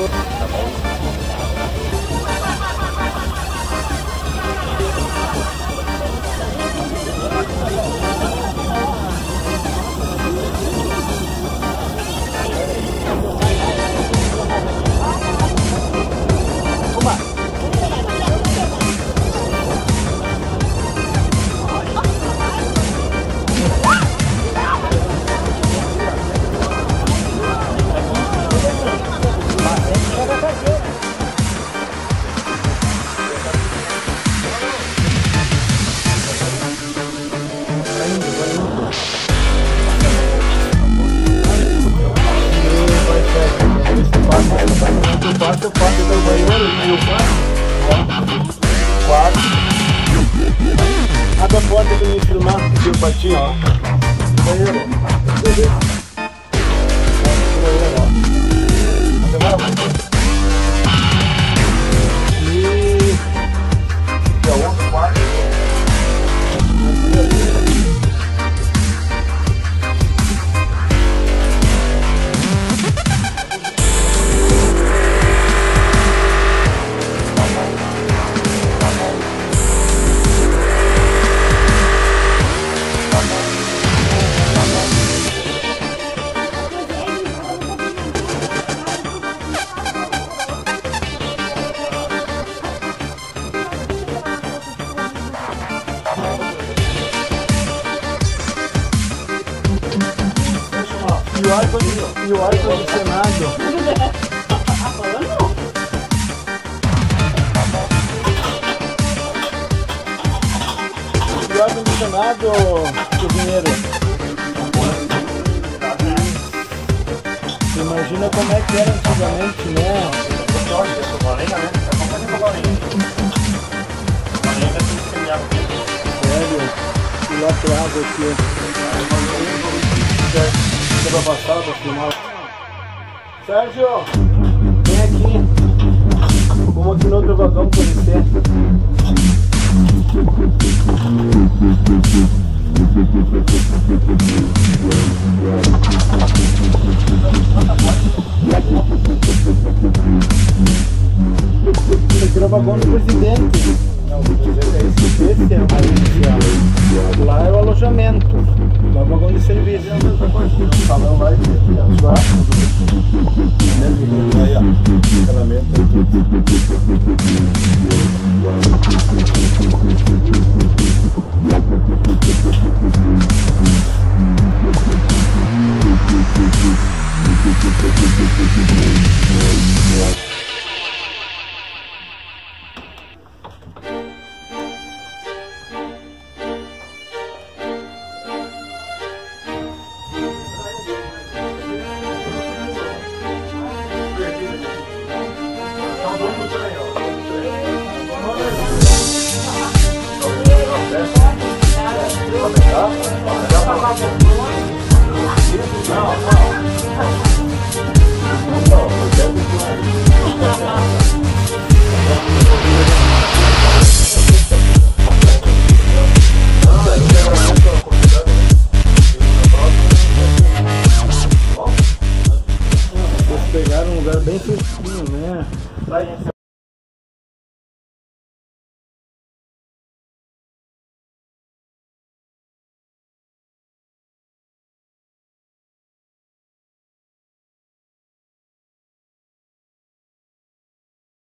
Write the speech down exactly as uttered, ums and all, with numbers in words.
Eu passo do banheiro e o quarto. Quarto. Abre a porta pra me filmar, que eu bati, ó. Banheiro. E... é o outro quarto. E o ar-condicionado. E o ar-condicionado, cozinheiro. Imagina como é que era antigamente, né? Sério? E lá atrás aqui. Pra passar, pra filmar. Sérgio, vem aqui. Vamos aqui no outro vagão conhecer. Esse aqui é o vagão do presidente. Não, o presidente é esse, esse é o mais inicial. Lá é o alojamento. Lá é o vagão de serviço. Falando lá e lá. Aí, ó. Encanamento pegaram um lugar bem fresquinho, né?